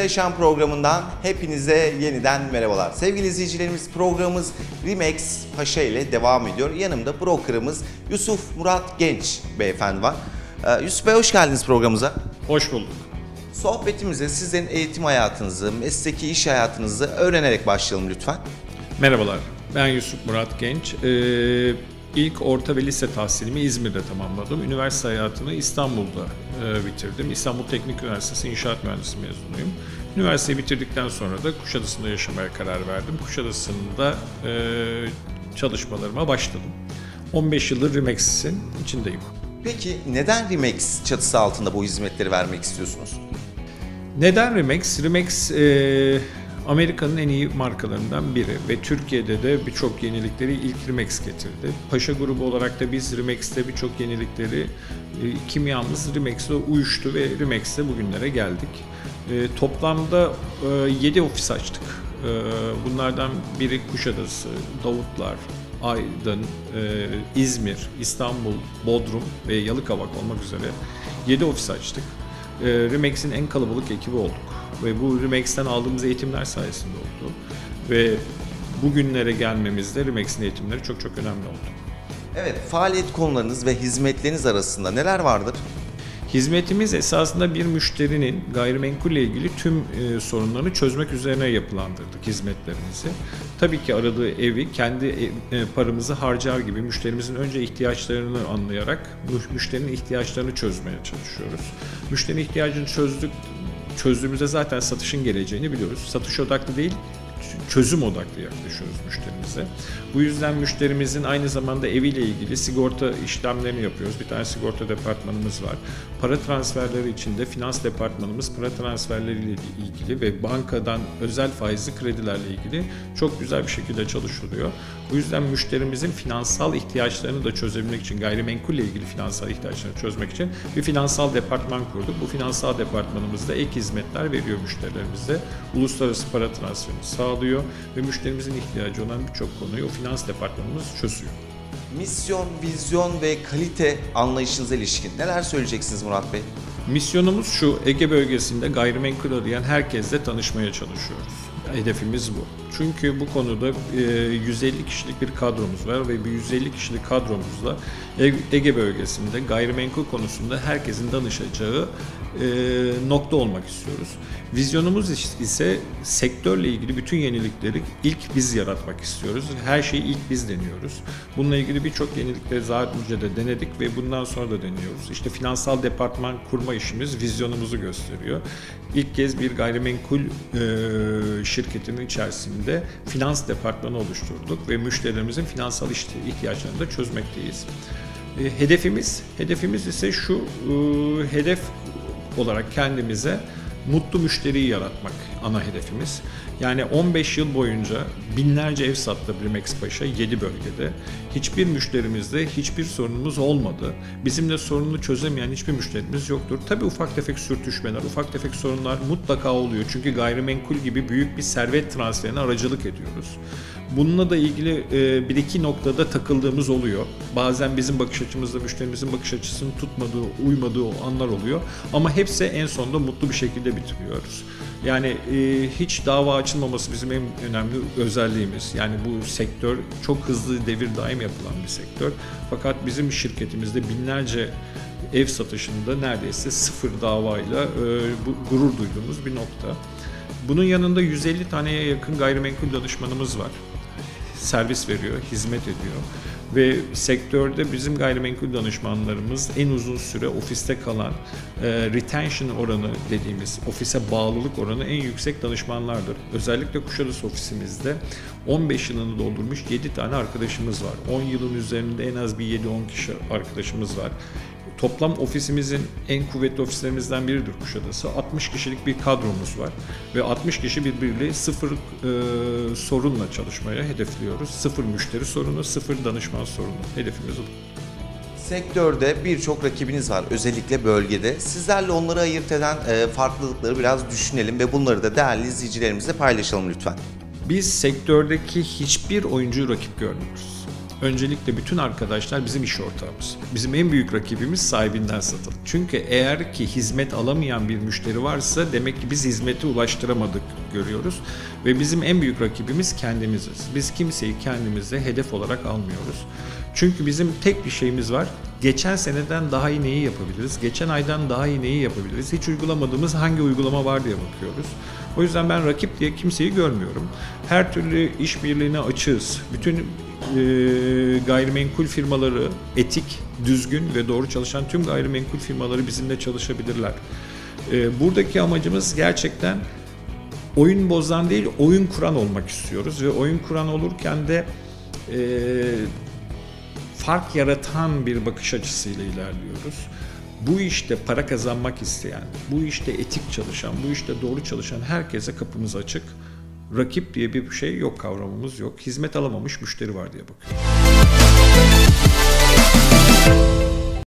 Yaşam programından hepinize yeniden merhabalar. Sevgili izleyicilerimiz, programımız Remax Paşa ile devam ediyor. Yanımda brokerımız Yusuf Murat Genç beyefendi var. Yusuf Bey, hoş geldiniz programımıza. Hoş bulduk. Sohbetimize sizlerin eğitim hayatınızı, mesleki iş hayatınızı öğrenerek başlayalım lütfen. Merhabalar, ben Yusuf Murat Genç. İlk orta ve lise tahsilimi İzmir'de tamamladım. Üniversite hayatını İstanbul'da bitirdim. İstanbul Teknik Üniversitesi İnşaat Mühendisi mezunuyum. Üniversiteyi bitirdikten sonra da Kuşadası'nda yaşamaya karar verdim. Kuşadası'nda çalışmalarıma başladım. 15 yıldır Remax'in içindeyim. Peki neden Remax çatısı altında bu hizmetleri vermek istiyorsunuz? Neden Remax? Remax Amerika'nın en iyi markalarından biri ve Türkiye'de de birçok yenilikleri ilk Remax getirdi. Paşa grubu olarak da biz Remax'te birçok yenilikleri kimyamız Remax'le uyuştu ve Remax'te bugünlere geldik. Toplamda 7 ofis açtık. Bunlardan biri Kuşadası, Davutlar, Aydın, İzmir, İstanbul, Bodrum ve Yalıkavak olmak üzere 7 ofis açtık. Remax'in en kalabalık ekibi olduk ve bu Remax'ten aldığımız eğitimler sayesinde oldu ve bugünlere gelmemizde Remax'in eğitimleri çok önemli oldu. Evet, faaliyet konularınız ve hizmetleriniz arasında neler vardır? Hizmetimiz esasında bir müşterinin gayrimenkulle ilgili tüm sorunlarını çözmek üzerine yapılandırdık hizmetlerimizi. Tabii ki aradığı evi kendi paramızı harcar gibi müşterimizin önce ihtiyaçlarını anlayarak müşterinin ihtiyaçlarını çözmeye çalışıyoruz. Müşterinin ihtiyacını çözdüğümüzde zaten satışın geleceğini biliyoruz. Satış odaklı değil, çözüm odaklı yaklaşıyoruz müşterimize. Bu yüzden müşterimizin aynı zamanda eviyle ilgili sigorta işlemlerini yapıyoruz. Bir tane sigorta departmanımız var. Para transferleri için de finans departmanımız para transferleriyle ilgili ve bankadan özel faizli kredilerle ilgili çok güzel bir şekilde çalışılıyor. Bu yüzden müşterimizin finansal ihtiyaçlarını da çözebilmek için, gayrimenkulle ilgili finansal ihtiyaçlarını çözmek için bir finansal departman kurduk. Bu finansal departmanımızda ek hizmetler veriyor müşterilerimize. Uluslararası para transferini sağlıyor ve müşterimizin ihtiyacı olan birçok konuyu o finans departmanımız çözüyor. Misyon, vizyon ve kalite anlayışınıza ilişkin neler söyleyeceksiniz Murat Bey? Misyonumuz şu: Ege bölgesinde gayrimenkul arayan herkesle tanışmaya çalışıyoruz. Hedefimiz bu. Çünkü bu konuda 150 kişilik bir kadromuz var ve bu 150 kişilik kadromuzla Ege bölgesinde gayrimenkul konusunda herkesin danışacağı nokta olmak istiyoruz. Vizyonumuz ise sektörle ilgili bütün yenilikleri ilk biz yaratmak istiyoruz. Her şeyi ilk biz deniyoruz. Bununla ilgili birçok yenilikleri zaten önce de denedik ve bundan sonra da deniyoruz. İşte finansal departman kurma işimiz vizyonumuzu gösteriyor. İlk kez bir gayrimenkul şirketinin içerisinde finans departmanı oluşturduk ve müşterilerimizin finansal ihtiyaçlarını da çözmekteyiz. Hedefimiz ise şu: hedef olarak kendimize mutlu müşteriyi yaratmak ana hedefimiz. Yani 15 yıl boyunca binlerce ev sattı Remax Paşa 7 bölgede. Hiçbir müşterimizde hiçbir sorunumuz olmadı. Bizimle sorununu çözemeyen hiçbir müşterimiz yoktur. Tabii ufak tefek sürtüşmeler, ufak tefek sorunlar mutlaka oluyor. Çünkü gayrimenkul gibi büyük bir servet transferine aracılık ediyoruz. Bununla da ilgili bir iki noktada takıldığımız oluyor. Bazen bizim bakış açımızda müşterimizin bakış açısının tutmadığı, uymadığı anlar oluyor. Ama hepsi en sonunda mutlu bir şekilde bitiriyoruz. Yani hiç dava açılmaması bizim en önemli özelliğimiz. Yani bu sektör çok hızlı devir daim yapılan bir sektör. Fakat bizim şirketimizde binlerce ev satışında neredeyse sıfır davayla gurur duyduğumuz bir nokta. Bunun yanında 150 taneye yakın gayrimenkul danışmanımız var. Servis veriyor, hizmet ediyor ve sektörde bizim gayrimenkul danışmanlarımız en uzun süre ofiste kalan, retention oranı dediğimiz ofise bağlılık oranı en yüksek danışmanlardır. Özellikle Kuşadası ofisimizde 15 yılını doldurmuş 7 tane arkadaşımız var. 10 yılın üzerinde en az bir 7-10 kişi arkadaşımız var. Toplam ofisimizin en kuvvetli ofislerimizden biridir Kuşadası. 60 kişilik bir kadromuz var ve 60 kişi birbiriyle sıfır sorunla çalışmaya hedefliyoruz. Sıfır müşteri sorunu, sıfır danışman sorunu. Hedefimiz bu. Sektörde birçok rakibiniz var, özellikle bölgede. Sizlerle onları ayırt eden farklılıkları biraz düşünelim ve bunları da değerli izleyicilerimizle paylaşalım lütfen. Biz sektördeki hiçbir oyuncuyu rakip görmüyoruz. öncelikle bütün arkadaşlar bizim iş ortağımız. Bizim en büyük rakibimiz sahibinden satılır. Çünkü eğer ki hizmet alamayan bir müşteri varsa demek ki biz hizmeti ulaştıramadık görüyoruz. Ve bizim en büyük rakibimiz kendimiziz. Biz kimseyi kendimize hedef olarak almıyoruz. Çünkü bizim tek bir şeyimiz var. Geçen seneden daha iyi neyi yapabiliriz? Geçen aydan daha iyi neyi yapabiliriz? Hiç uygulamadığımız hangi uygulama var diye bakıyoruz. O yüzden ben rakip diye kimseyi görmüyorum. Her türlü işbirliğine açığız. Bütün gayrimenkul firmaları etik, düzgün ve doğru çalışan tüm gayrimenkul firmaları bizimle çalışabilirler. Buradaki amacımız gerçekten oyun bozan değil, oyun kuran olmak istiyoruz ve oyun kuran olurken de fark yaratan bir bakış açısıyla ilerliyoruz. Bu işte para kazanmak isteyen, bu işte etik çalışan, bu işte doğru çalışan herkese kapımız açık. Rakip diye bir şey yok, kavramımız yok. Hizmet alamamış müşteri var diye bakıyoruz.